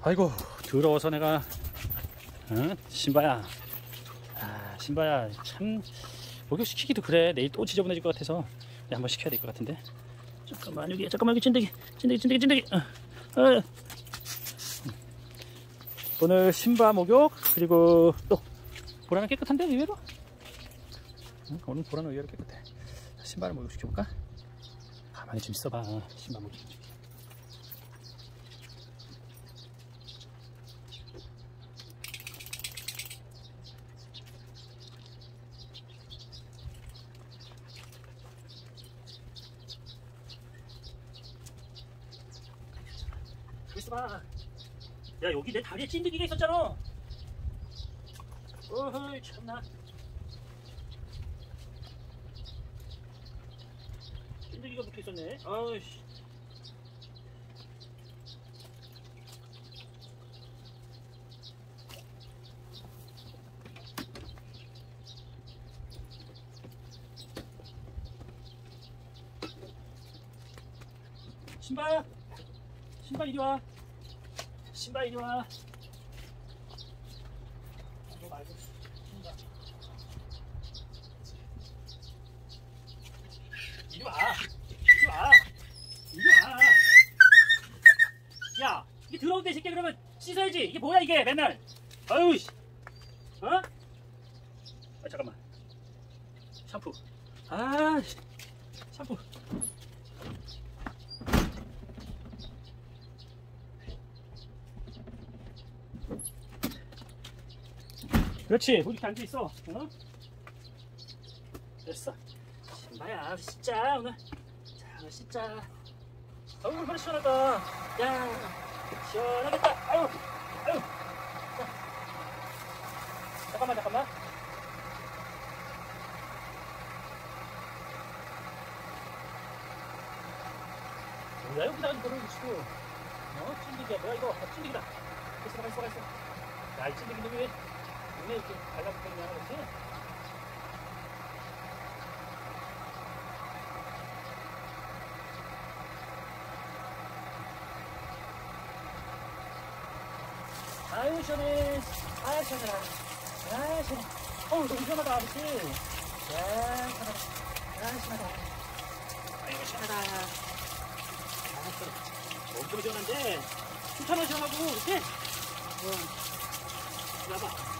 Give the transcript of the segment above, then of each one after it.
아이고 더러워서 내가 신바야, 신바야 참 목욕시키기도 그래. 내일 또 지저분해질 것 같아서 한번 시켜야 될 것 같은데. 잠깐만 여기 찐득이. 오늘 신바 목욕, 그리고 또 보라는 깨끗한데 의외로. 오늘 보라는 의외로 깨끗해. 신바를 목욕 시켜볼까? 가만히 좀 있어봐. 신바 목욕 시켜줄게. 있어봐. 야 여기 내 다리에 찐득이가 있었잖아. 어허이 참나. 찐득이가 붙어있었네. 아이씨. 신바! 신바 이리와. 신바 이리와. 이거 말고 신바 이리와. 이리와. 야 이게 더러운데 이 새끼야. 그러면 씻어야지. 이게 뭐야 이게 맨날. 아유 씨. 어? 잠깐만. 샴푸. 샴푸. 그렇지. 뭐 이렇게 앉아있어. 됐어. 신바야 씻자 오늘. 자 오늘 씻자. 어우 얼마나 시원하다. 야 시원하겠다. 아유. 자. 잠깐만. 뭐야 여기다 가지고 그러고 치고. 찐득이야 뭐야 이거. 찐득이다. 있어. 야 이 찐득이 놈이 왜 눈에 이렇게 달라붙어있냐 그렇지? 아유 시원해. 시원해라. 시원해. 어우 너무 시원하다 그렇지? 시원하다. 시원하다. 아이고 시원하다. 엄청 시원한데 추천은 시원하고 그렇지? 나봐.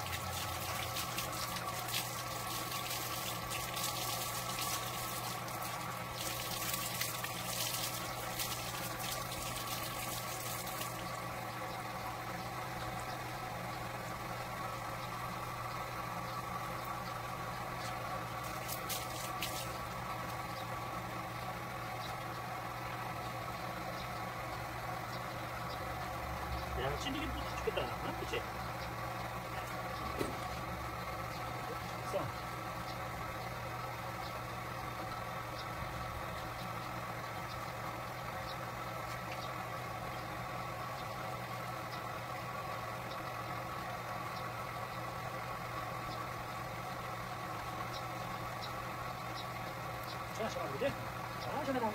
야, 찐득이도 죽겠다. 그치? 됐어. 시원하다, 그지? 시원하다.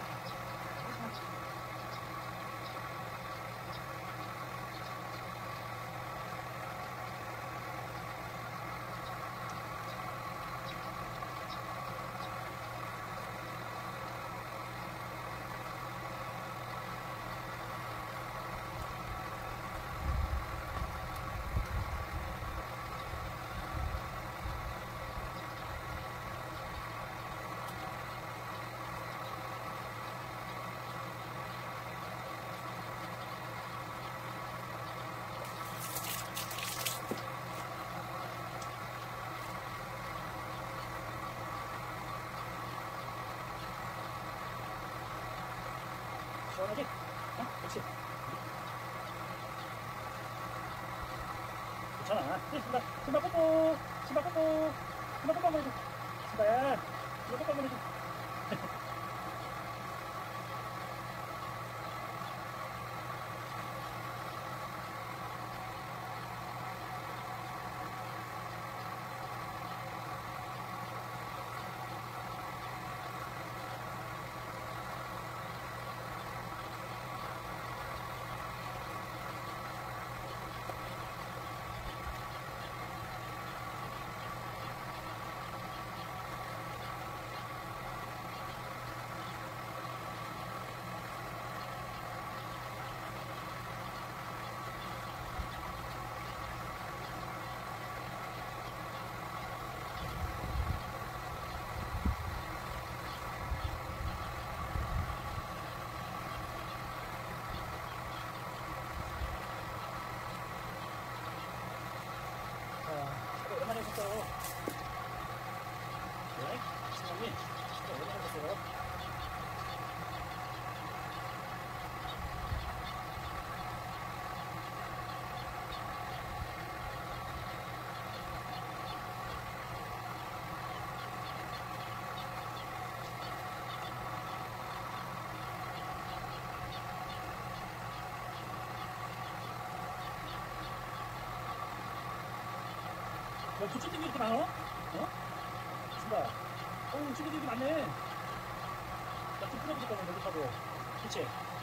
시원하지? 그렇지. 괜찮아. 신바 뽀뽀. 신바 뽀뽀 한번 해줘. 신바야. 신바 뽀뽀 한번 해줘. 야, 부처님이 이렇게 많어? 어? 신발. 어우, 친구들이 이렇게 많네. 나 좀 풀어보자, 그러면 여기하고. 그치?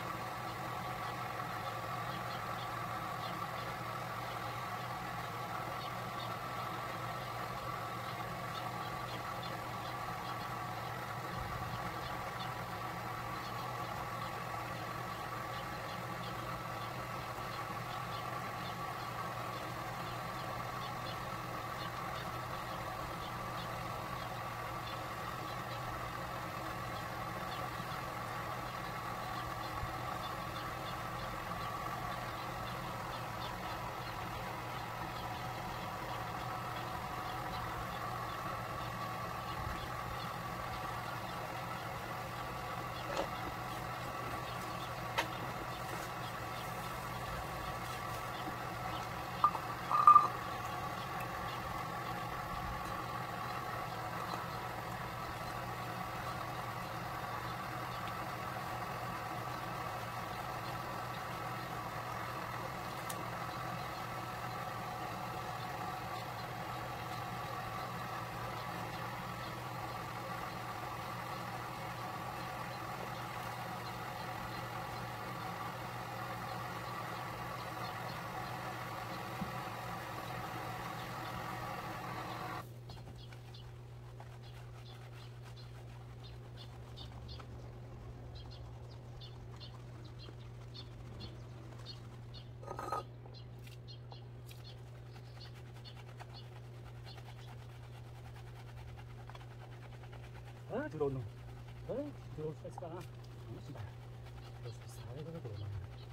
아, 들어오는. 들어올 수가 있을까? 신발. 들어올 수 있어. 아이고, 들어오는.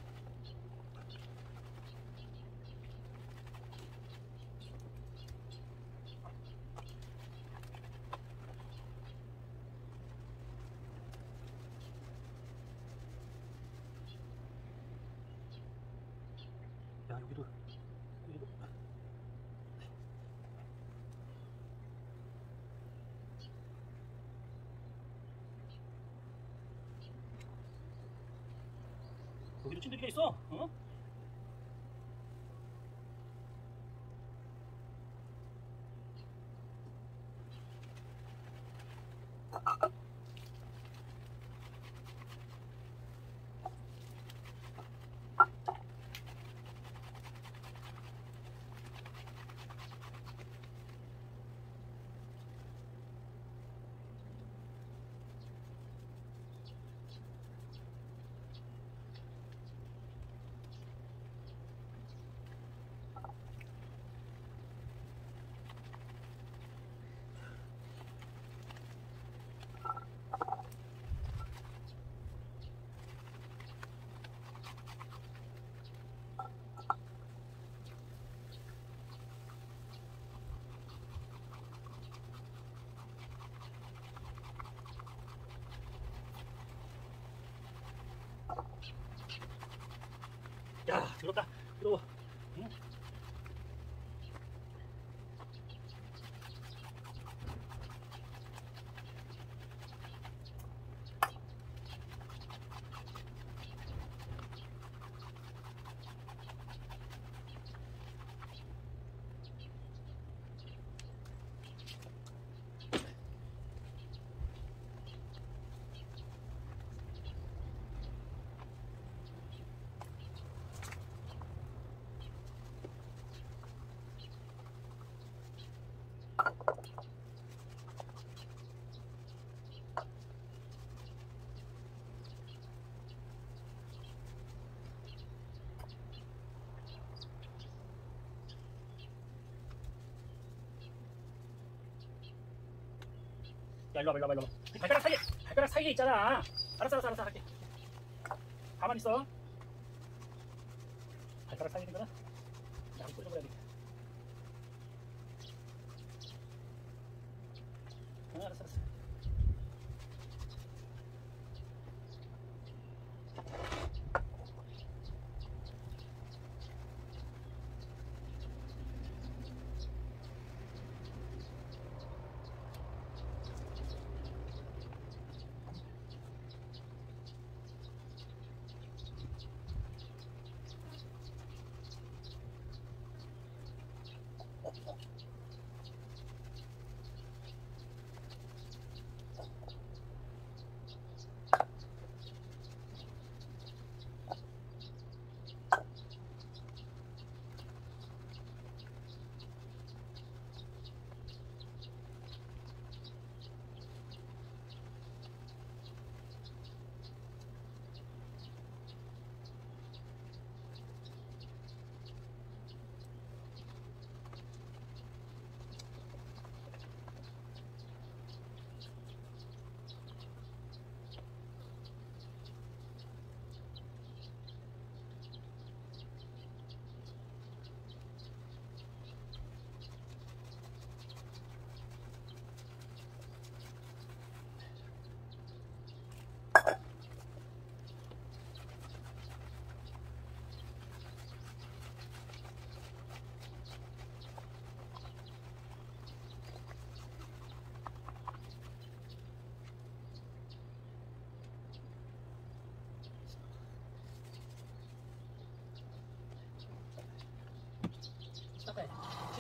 야, 여기도. 여기도 찐득이가 있어. 어? 야, 들었다. 들어와. 응? 야, 일로 와봐, 일로 와봐, 일로 와봐. 발가락 사이에 있잖아. 알았어, 할게. 가만히 있어. 발가락 사이에 있는 거는 나를 꽂아버려야 돼. 알았어.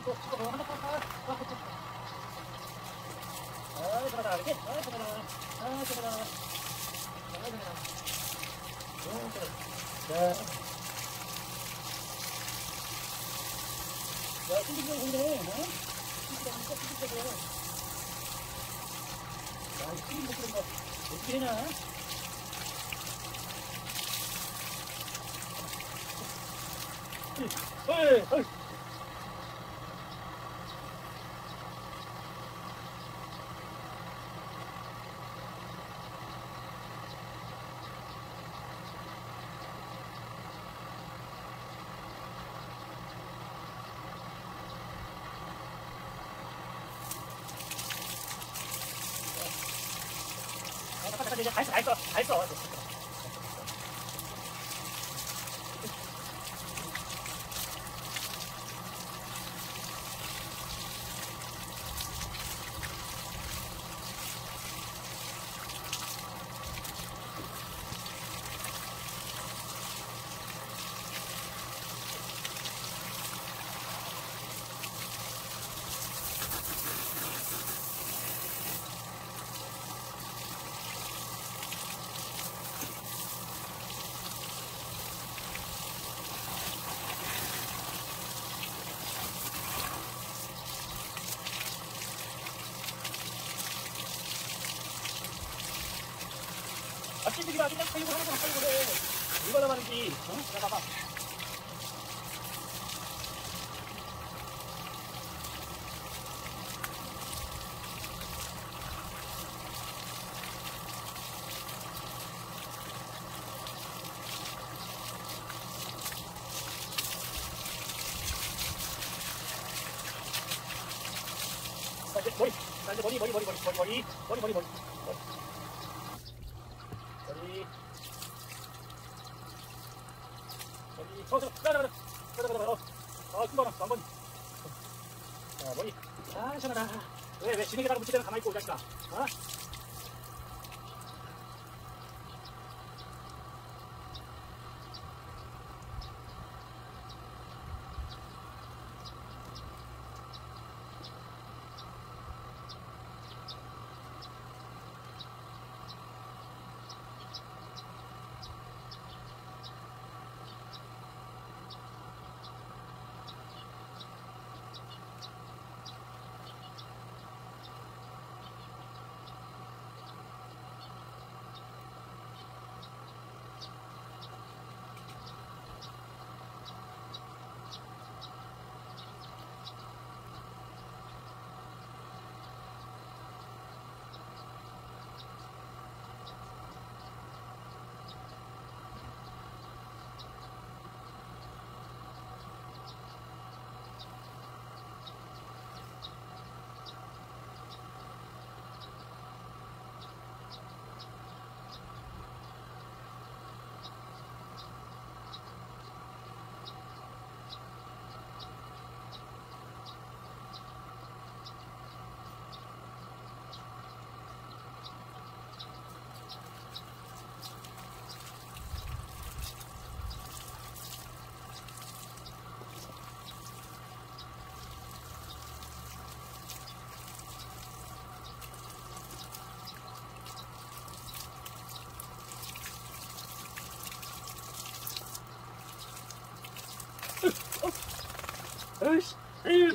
어떻게 되냐? 어이, 어이. 이제 다 했어. 찌들기가 그냥 팔고 하나도 안 팔고 그래. 얼마나 많은지. 자, 봐봐. 자, 이제 머리. 자, 이제 머리. 금방 한 번. 자, 머리. 아, 시원하다. 왜 진흙에다가 묻히다가 가만히 있고, 자식아. 어? 으이씨, 으이씨.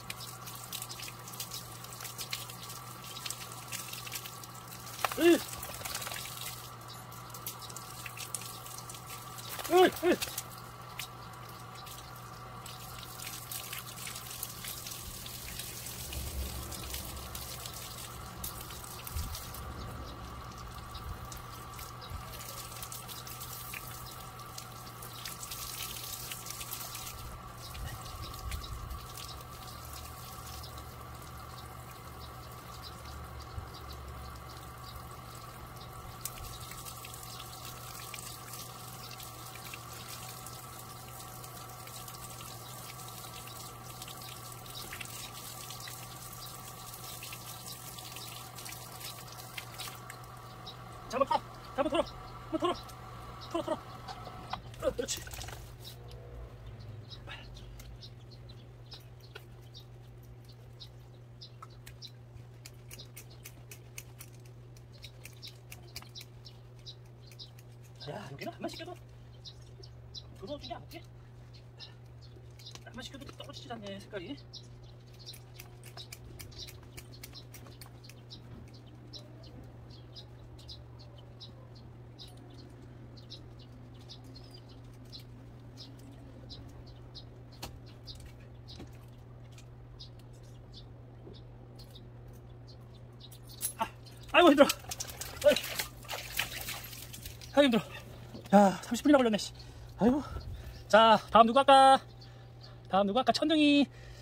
으이씨. 으이씨. 자, 한번 털어. 그렇지. 야, 여기는 한번 시켜도 들어오지 않지? 한번 시켜도 떨어지지 않네, 색깔이. 아이고 힘들어. 아이고 힘들어. 야, 30분이나 걸렸네. 아이고. 자, 다음 누구 할까? 천둥이.